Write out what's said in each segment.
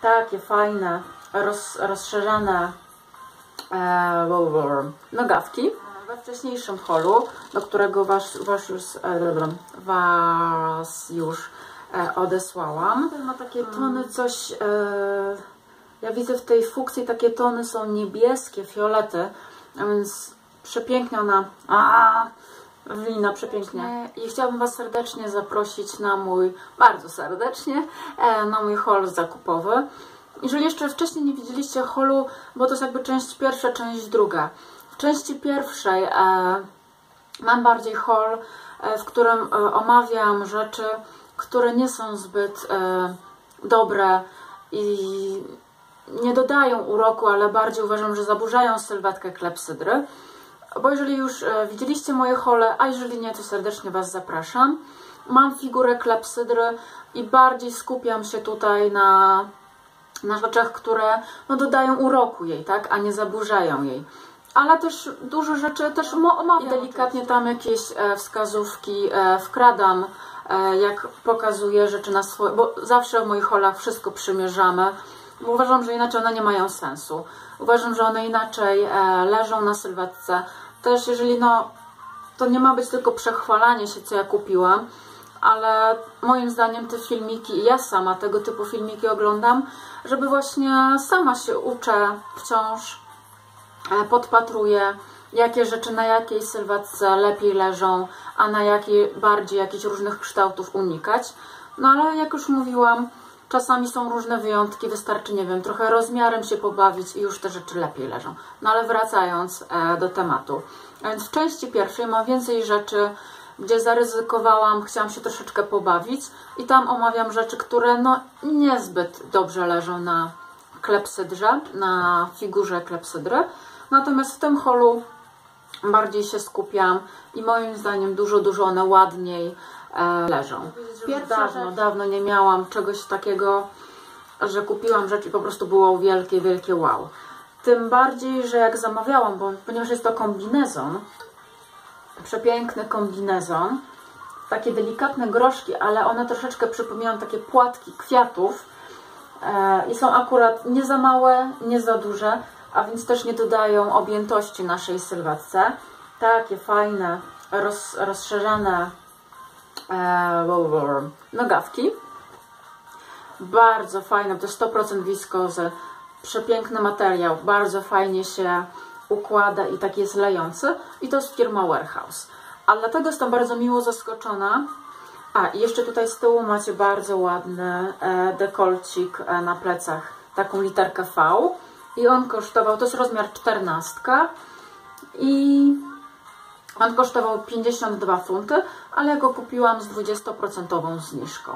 takie fajne, rozszerzane nogawki. We wcześniejszym holu, do którego was już odesłałam. Ma takie tony coś, ja widzę w tej fukcji takie tony są niebieskie, fiolety, a więc przepięknie ona wina, przepięknie. I chciałabym Was serdecznie zaprosić na mój, bardzo serdecznie, na mój haul zakupowy. Jeżeli jeszcze wcześniej nie widzieliście haulu, bo to jest jakby część pierwsza, część druga. W części pierwszej mam bardziej haul, w którym omawiam rzeczy, które nie są zbyt dobre i nie dodają uroku, ale bardziej uważam, że zaburzają sylwetkę klepsydry. Bo jeżeli już widzieliście moje haule, a jeżeli nie, to serdecznie Was zapraszam. Mam figurę klepsydry i bardziej skupiam się tutaj na rzeczach, które no, dodają uroku jej, tak, a nie zaburzają jej. Ale też dużo rzeczy też omawiam. Delikatnie tam jakieś wskazówki wkradam, jak pokazuję rzeczy na swoje, bo zawsze w moich haulach wszystko przymierzamy. Bo uważam, że inaczej one nie mają sensu. Uważam, że one inaczej leżą na sylwetce. Też jeżeli no, to nie ma być tylko przechwalanie się, co ja kupiłam, ale moim zdaniem te filmiki, ja sama tego typu filmiki oglądam, żeby właśnie sama się uczę wciąż, podpatruję, jakie rzeczy na jakiej sylwetce lepiej leżą, a na jakiej bardziej jakichś różnych kształtów unikać. No ale jak już mówiłam, czasami są różne wyjątki, wystarczy, nie wiem, trochę rozmiarem się pobawić i już te rzeczy lepiej leżą. No ale wracając do tematu. A więc w części pierwszej mam więcej rzeczy, gdzie zaryzykowałam, chciałam się troszeczkę pobawić i tam omawiam rzeczy, które no niezbyt dobrze leżą na klepsydrze, na figurze klepsydry. Natomiast w tym haulu bardziej się skupiam i moim zdaniem dużo one ładniej leżą. Dawno nie miałam czegoś takiego, że kupiłam rzecz i po prostu było wielkie wow. Tym bardziej, że jak zamawiałam, ponieważ jest to kombinezon, przepiękny kombinezon, takie delikatne groszki, ale one troszeczkę przypominają takie płatki kwiatów i są akurat nie za małe, nie za duże, a więc też nie dodają objętości naszej sylwetce. Takie fajne, rozszerzane nogawki. Bardzo fajne, to jest 100% wiskozy, przepiękny materiał, bardzo fajnie się układa i tak jest lejący. I to jest firma Warehouse. A dlatego jestem bardzo miło zaskoczona. A i jeszcze tutaj z tyłu macie bardzo ładny dekolcik na plecach, taką literkę V. I on kosztował, to jest rozmiar 14 i on kosztował 52 funty, ale ja go kupiłam z 20% zniżką.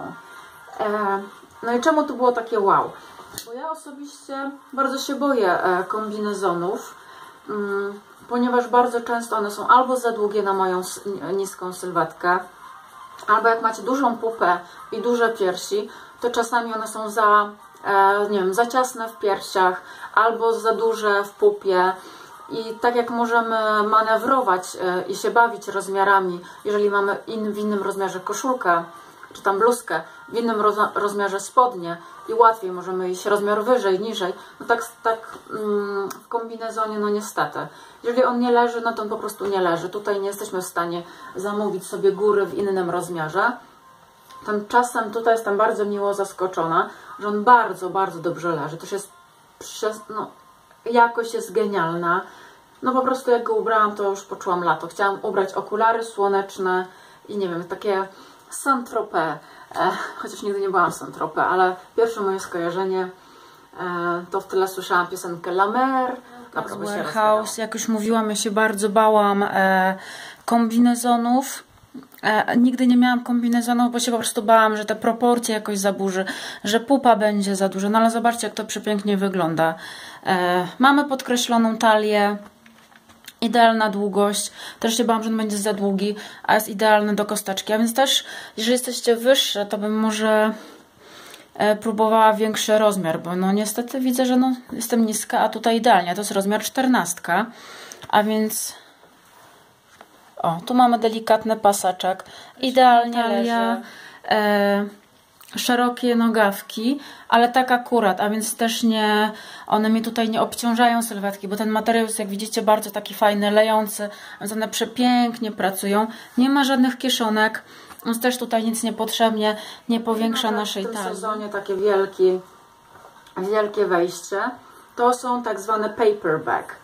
No i czemu to było takie wow? Bo ja osobiście bardzo się boję kombinezonów, ponieważ bardzo często one są albo za długie na moją niską sylwetkę, albo jak macie dużą pupę i duże piersi, to czasami one są nie wiem, za ciasne w piersiach, albo za duże w pupie. I tak jak możemy manewrować i się bawić rozmiarami, jeżeli mamy w innym rozmiarze koszulkę, czy tam bluzkę, w innym rozmiarze spodnie i łatwiej możemy iść rozmiar wyżej, niżej, no tak w kombinezonie, no niestety. Jeżeli on nie leży, no to on po prostu nie leży. Tutaj nie jesteśmy w stanie zamówić sobie góry w innym rozmiarze. Tymczasem tutaj jestem bardzo miło zaskoczona, że on bardzo dobrze leży. Też jest jakość jest genialna. No po prostu jak go ubrałam, to już poczułam lato. Chciałam ubrać okulary słoneczne i nie wiem, takie Saint-Tropez. Chociaż nigdy nie byłam w Saint-Tropez, ale pierwsze moje skojarzenie to w tyle słyszałam piosenkę La Mer. Warehouse, jak już mówiłam, ja się bardzo bałam kombinezonów. Nigdy nie miałam kombinezonów, bo się po prostu bałam, że te proporcje jakoś zaburzy, że pupa będzie za duża. No ale zobaczcie, jak to przepięknie wygląda. Mamy podkreśloną talię, idealna długość. Też się bałam, że on będzie za długi, a jest idealny do kosteczki. A więc też, jeżeli jesteście wyższe, to bym może próbowała większy rozmiar, bo no niestety widzę, że no, jestem niska, a tutaj idealnie. To jest rozmiar 14, a więc tu mamy delikatny paseczek, idealnie leży. szerokie nogawki, ale tak akurat, a więc też nie, one mi tutaj nie obciążają sylwetki, bo ten materiał jest, jak widzicie, bardzo taki fajny, lejący, więc one przepięknie pracują. Nie ma żadnych kieszonek, więc też tutaj nic niepotrzebnie nie powiększa naszej talii. W tym sezonie takie wielkie wejście to są tak zwane paperback,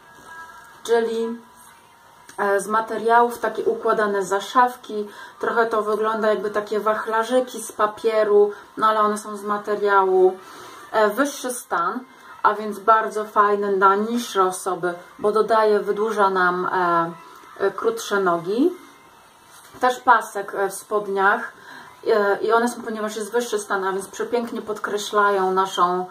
czyli z materiałów takie układane zaszawki. Trochę to wygląda jakby takie wachlarzyki z papieru, no ale one są z materiału. Wyższy stan, a więc bardzo fajny na niższe osoby, bo dodaje, wydłuża nam krótsze nogi. Też pasek w spodniach i one są, ponieważ jest wyższy stan, a więc przepięknie podkreślają naszą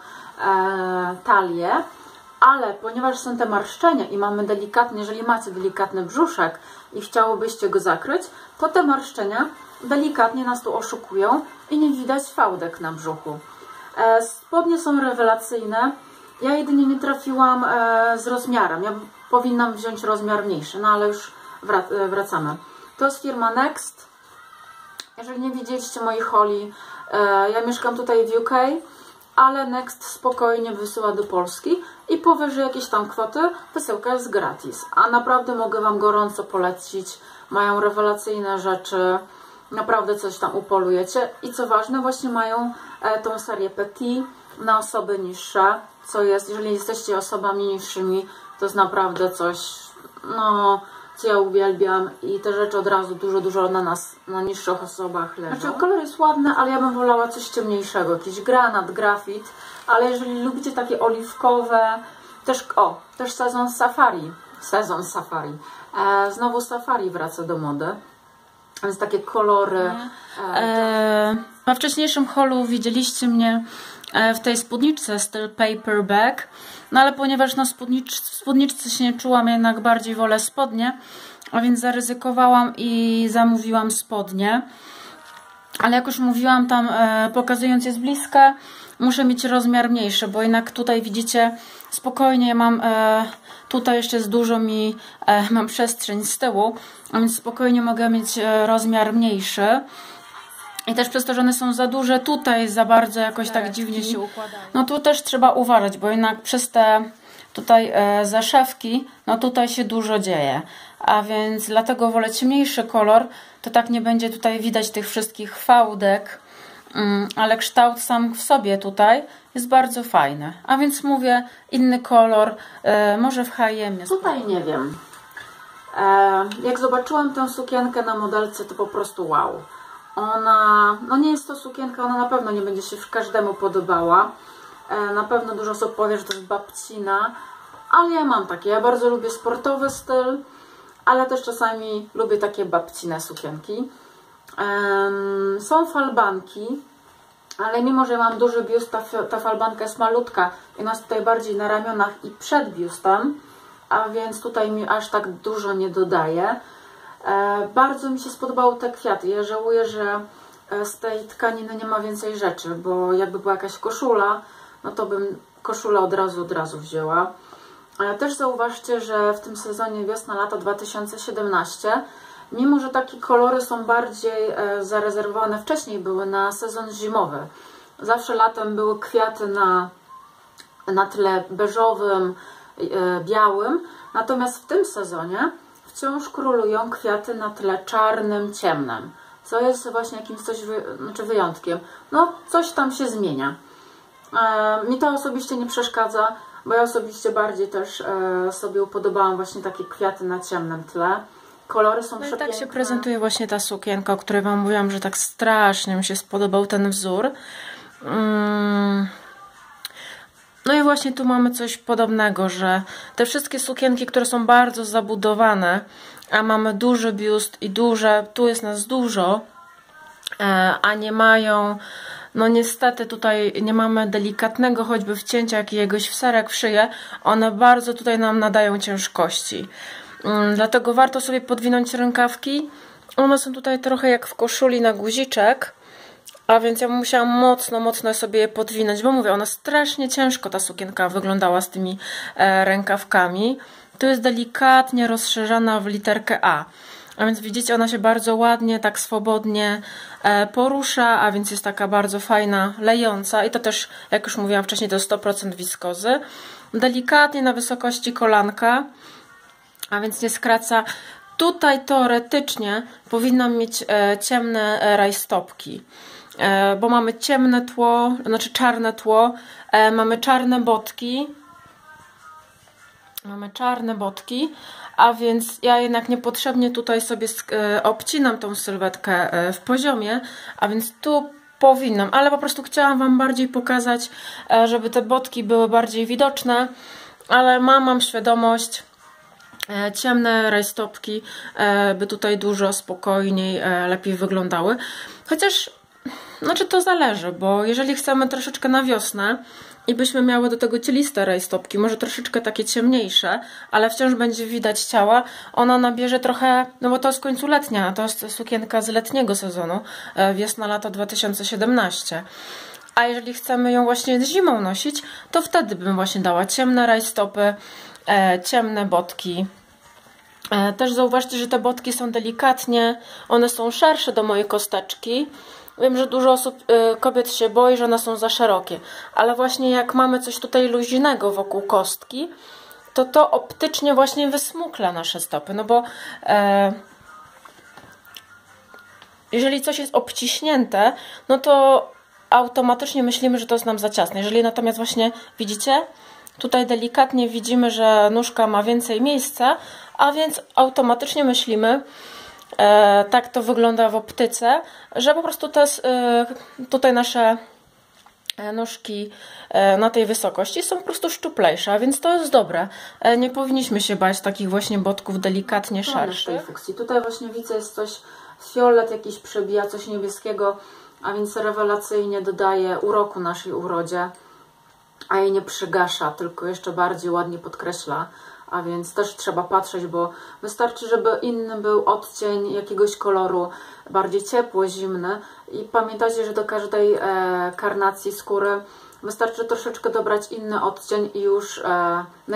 talię. Ale ponieważ są te marszczenia i mamy delikatny, jeżeli macie delikatny brzuszek i chciałobyście go zakryć, to te marszczenia delikatnie nas tu oszukują i nie widać fałdek na brzuchu. Spodnie są rewelacyjne. Ja jedynie nie trafiłam z rozmiarem. Ja powinnam wziąć rozmiar mniejszy, no ale już wracamy. To jest firma Next. Jeżeli nie widzieliście moich holi, ja mieszkam tutaj w UK, ale Next spokojnie wysyła do Polski i powyżej jakiejś tam kwoty wysyłka jest gratis. A naprawdę mogę Wam gorąco polecić. Mają rewelacyjne rzeczy, naprawdę coś tam upolujecie. I co ważne, właśnie mają tą serię Petit na osoby niższe, co jest, jeżeli jesteście osobami niższymi, to jest naprawdę coś, no, co ja uwielbiam i te rzeczy od razu dużo na nas, na niższych osobach leżą. Znaczy, kolor jest ładny, ale ja bym wolała coś ciemniejszego, jakiś granat, grafit, ale jeżeli lubicie takie oliwkowe, też sezon safari, znowu safari wraca do mody, więc takie kolory. Na wcześniejszym holu widzieliście mnie w tej spódniczce styl paperback, no ale ponieważ na spódniczce się nie czułam, jednak bardziej wolę spodnie, a więc zaryzykowałam i zamówiłam spodnie. Ale jak już mówiłam tam, pokazując je z bliska, muszę mieć rozmiar mniejszy, bo jednak tutaj widzicie, spokojnie mam, tutaj jeszcze jest dużo mam przestrzeń z tyłu, a więc spokojnie mogę mieć rozmiar mniejszy. I też przez to, że one są za duże, tutaj za bardzo jakoś tak dziwnie się układają. No tu też trzeba uważać, bo jednak przez te tutaj zaszewki, no tutaj się dużo dzieje. A więc dlatego wolę ciemniejszy kolor, to tak nie będzie tutaj widać tych wszystkich fałdek, ale kształt sam w sobie tutaj jest bardzo fajny. A więc mówię, inny kolor, może w H&M. Tutaj nie wiem. Jak zobaczyłam tę sukienkę na modelce, to po prostu wow. Ona, no nie jest to sukienka, ona na pewno nie będzie się każdemu podobała. Na pewno dużo osób powie, że to jest babcina, ale ja mam takie. Ja bardzo lubię sportowy styl, ale też czasami lubię takie babcine sukienki. Są falbanki, ale mimo, że mam duży biust, ta falbanka jest malutka i ona jest tutaj bardziej na ramionach i przed biustem, a więc tutaj mi aż tak dużo nie dodaje. Bardzo mi się spodobały te kwiaty. Ja żałuję, że z tej tkaniny nie ma więcej rzeczy, bo jakby była jakaś koszula, no to bym koszulę od razu wzięła. Też zauważcie, że w tym sezonie wiosna-lato 2017, mimo że takie kolory są bardziej zarezerwowane, wcześniej były na sezon zimowy. Zawsze latem były kwiaty na tle beżowym, białym, natomiast w tym sezonie wciąż królują kwiaty na tle czarnym, ciemnym, co jest właśnie jakimś wyjątkiem. No, coś tam się zmienia. Mi to osobiście nie przeszkadza, bo ja osobiście bardziej też sobie upodobałam właśnie takie kwiaty na ciemnym tle. Kolory są przepiękne. I tak się prezentuje właśnie ta sukienka, o której Wam mówiłam, że tak strasznie mi się spodobał ten wzór. No i właśnie tu mamy coś podobnego, że te wszystkie sukienki, które są bardzo zabudowane, a mamy duży biust i tu jest nas dużo, a nie mają, no niestety tutaj nie mamy delikatnego choćby wcięcia jakiegoś wserek w szyję, one bardzo tutaj nam nadają ciężkości. Dlatego warto sobie podwinąć rękawki. One są tutaj trochę jak w koszuli na guziczek, a więc ja musiałam mocno sobie je podwinąć, bo mówię, ona strasznie ciężko ta sukienka wyglądała z tymi rękawkami. Tu jest delikatnie rozszerzana w literkę A. A więc widzicie, ona się bardzo ładnie, tak swobodnie porusza, a więc jest taka bardzo fajna, lejąca. I to też, jak już mówiłam wcześniej, to 100% wiskozy. Delikatnie na wysokości kolanka, a więc nie skraca. Tutaj teoretycznie powinnam mieć ciemne rajstopki, bo mamy ciemne tło, znaczy czarne tło, mamy czarne botki. Mamy czarne botki, a więc ja jednak niepotrzebnie tutaj sobie obcinam tą sylwetkę w poziomie, a więc tu powinnam, ale po prostu chciałam Wam bardziej pokazać, żeby te botki były bardziej widoczne, ale mam świadomość, ciemne rajstopki by tutaj dużo spokojniej, lepiej wyglądały. Chociaż, znaczy to zależy, bo jeżeli chcemy troszeczkę na wiosnę i byśmy miały do tego cieliste rajstopki, może troszeczkę takie ciemniejsze, ale wciąż będzie widać ciała, ona nabierze trochę, no bo to jest w końcu letnia, to jest sukienka z letniego sezonu, wiosna-lato 2017. A jeżeli chcemy ją właśnie zimą nosić, to wtedy bym właśnie dała ciemne rajstopy, ciemne botki. Też zauważcie, że te botki są delikatnie, one są szersze do mojej kosteczki. Wiem, że dużo osób, kobiet się boi, że one są za szerokie, ale właśnie jak mamy coś tutaj luźnego wokół kostki, to optycznie właśnie wysmukla nasze stopy, no bo jeżeli coś jest obciśnięte, no to automatycznie myślimy, że to jest nam za ciasne. Jeżeli natomiast właśnie widzicie, tutaj delikatnie widzimy, że nóżka ma więcej miejsca, a więc automatycznie myślimy, tak to wygląda w optyce, że po prostu tutaj nasze nóżki na tej wysokości są po prostu szczuplejsze, a więc to jest dobre. Nie powinniśmy się bać takich właśnie botków delikatnie szerszych. Tutaj właśnie widzę, jest coś, fiolet jakiś przebija, coś niebieskiego, a więc rewelacyjnie dodaje uroku naszej urodzie, a jej nie przygasza, tylko jeszcze bardziej ładnie podkreśla. A więc też trzeba patrzeć, bo wystarczy, żeby inny był odcień jakiegoś koloru, bardziej ciepły, zimny. I pamiętajcie, że do każdej karnacji skóry wystarczy troszeczkę dobrać inny odcień i już na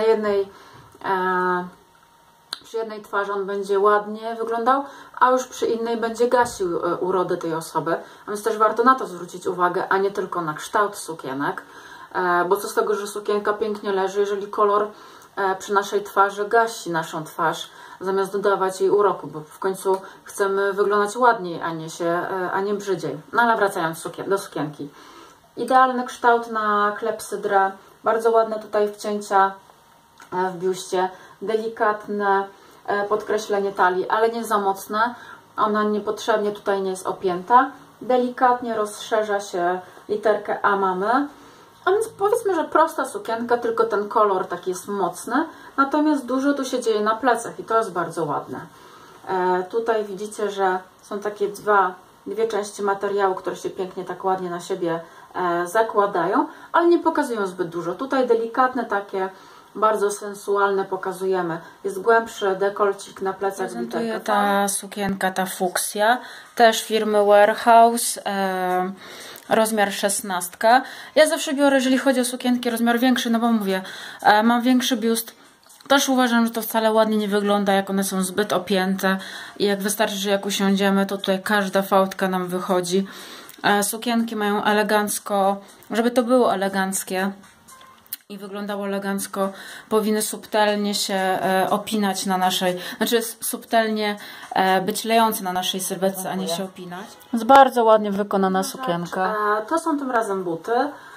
przy jednej twarzy on będzie ładnie wyglądał, a już przy innej będzie gasił urodę tej osoby. A więc też warto na to zwrócić uwagę, a nie tylko na kształt sukienek. Bo co z tego, że sukienka pięknie leży, jeżeli kolor przy naszej twarzy gasi naszą twarz, zamiast dodawać jej uroku, bo w końcu chcemy wyglądać ładniej, a nie brzydziej. No ale wracając do sukienki. Idealny kształt na klepsydrę, bardzo ładne tutaj wcięcia w biuście, delikatne podkreślenie talii, ale nie za mocne, ona niepotrzebnie tutaj nie jest opięta, delikatnie rozszerza się literkę A mamy. A więc powiedzmy, że prosta sukienka, tylko ten kolor taki jest mocny, natomiast dużo tu się dzieje na plecach i to jest bardzo ładne. Tutaj widzicie, że są takie dwie części materiału, które się pięknie tak ładnie na siebie zakładają, ale nie pokazują zbyt dużo. Tutaj delikatne takie, bardzo sensualne pokazujemy. Jest głębszy dekolcik na plecach. Prezentuje ta sukienka, ta fuksja, też firmy Warehouse. Rozmiar 16. Ja zawsze biorę, jeżeli chodzi o sukienki, rozmiar większy, no bo mówię, mam większy biust. Też uważam, że to wcale ładnie nie wygląda, jak one są zbyt opięte i jak wystarczy, że jak usiądziemy, to tutaj każda fałdka nam wychodzi. Sukienki mają elegancko, żeby to było eleganckie i wyglądało elegancko, powinny subtelnie się opinać na naszej, znaczy subtelnie być lejące na naszej sylwetce, a nie się opinać. Jest bardzo ładnie wykonana sukienka. To są tym razem buty.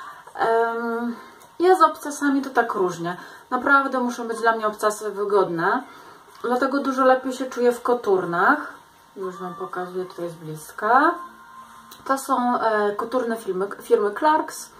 Ja z obcasami to tak różnie. Naprawdę muszą być dla mnie obcasy wygodne, dlatego dużo lepiej się czuję w koturnach. Już Wam pokazuję tutaj z bliska. To są koturne firmy Clarks.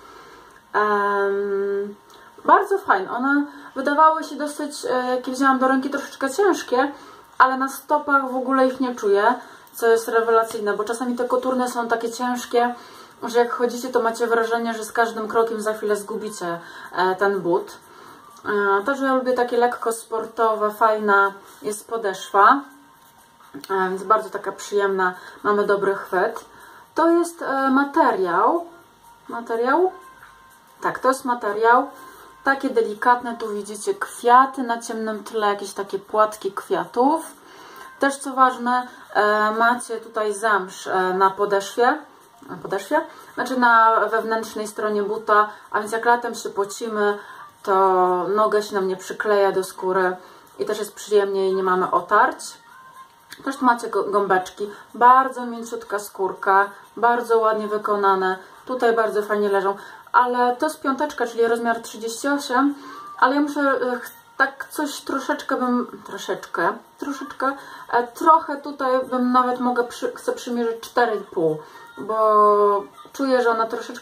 Bardzo fajne. One wydawały się dosyć, jak je wzięłam do ręki, troszeczkę ciężkie, ale na stopach w ogóle ich nie czuję, co jest rewelacyjne, bo czasami te koturne są takie ciężkie, że jak chodzicie, to macie wrażenie, że z każdym krokiem za chwilę zgubicie ten but. Też ja lubię takie lekko sportowe, fajna jest podeszwa, więc bardzo taka przyjemna, mamy dobry chwyt. To jest materiał? Tak, to jest materiał. Takie delikatne, tu widzicie kwiaty na ciemnym tle, jakieś takie płatki kwiatów. Też co ważne, macie tutaj zamsz na podeszwie, znaczy na wewnętrznej stronie buta, a więc jak latem się pocimy, to noga się nam nie przykleja do skóry i też jest przyjemniej, nie mamy otarć. Też tu macie gąbeczki, bardzo mięciutka skórka, bardzo ładnie wykonane, tutaj bardzo fajnie leżą, ale to jest piąteczka, czyli rozmiar 38, ale ja muszę tak coś trochę tutaj bym nawet mogła, chcę przymierzyć 4,5, bo czuję, że ona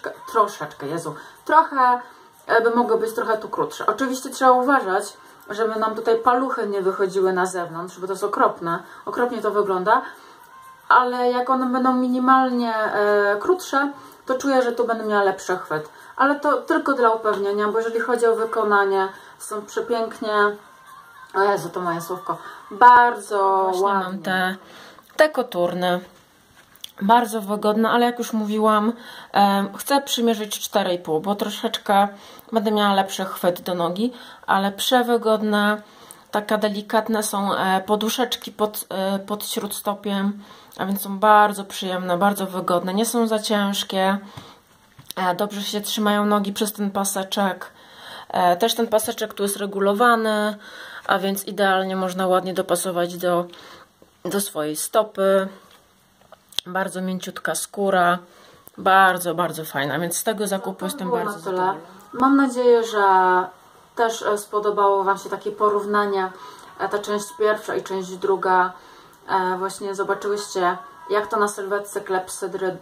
trochę by mogły być trochę tu krótsze. Oczywiście trzeba uważać, żeby nam tutaj paluchy nie wychodziły na zewnątrz, bo to jest okropnie to wygląda, ale jak one będą minimalnie krótsze, to czuję, że tu będę miała lepszy chwyt. Ale to tylko dla upewnienia, bo jeżeli chodzi o wykonanie, są przepięknie, o Jezu, to moje słówko, bardzo właśnie ładnie. Mam te koturny, bardzo wygodne, ale jak już mówiłam, chcę przymierzyć 4,5, bo troszeczkę będę miała lepszy chwyt do nogi, ale przewygodne, taka delikatne są poduszeczki pod śródstopiem, a więc są bardzo przyjemne, bardzo wygodne, nie są za ciężkie, dobrze się trzymają nogi przez ten paseczek. Też ten paseczek tu jest regulowany, a więc idealnie można ładnie dopasować do swojej stopy. Bardzo mięciutka skóra, bardzo, bardzo fajna, więc z tego zakupu jestem bardzo zadowolona. Mam nadzieję, że też spodobało Wam się takie porównanie, ta część pierwsza i część druga. Właśnie zobaczyłyście, jak to na sylwetce klepsydrze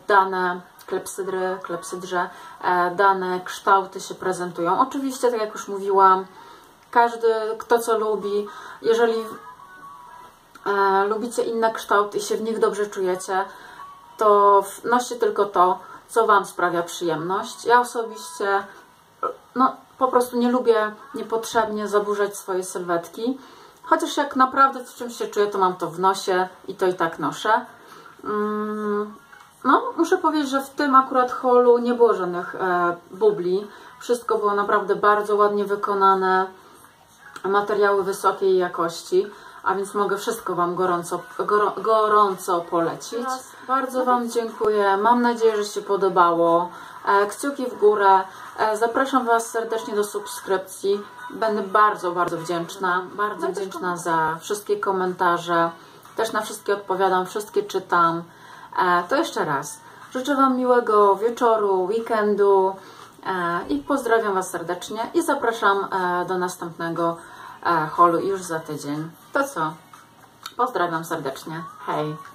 dane kształty się prezentują. Oczywiście, tak jak już mówiłam, każdy kto co lubi. Jeżeli lubicie inne kształty i się w nich dobrze czujecie, to noście tylko to, co Wam sprawia przyjemność. Ja osobiście po prostu nie lubię niepotrzebnie zaburzać swojej sylwetki. Chociaż jak naprawdę z czymś się czuję, to mam to w nosie i to i tak noszę. Muszę powiedzieć, że w tym akurat haulu nie było żadnych bubli. Wszystko było naprawdę bardzo ładnie wykonane. Materiały wysokiej jakości. A więc mogę wszystko Wam gorąco polecić. Bardzo Wam dziękuję. Mam nadzieję, że się podobało. Kciuki w górę. Zapraszam Was serdecznie do subskrypcji. Będę bardzo, bardzo wdzięczna. Bardzo wdzięczna za wszystkie komentarze. Też na wszystkie odpowiadam, wszystkie czytam. To jeszcze raz. Życzę Wam miłego wieczoru, weekendu i pozdrawiam Was serdecznie i zapraszam do następnego haulu już za tydzień. To co? Pozdrawiam serdecznie. Hej!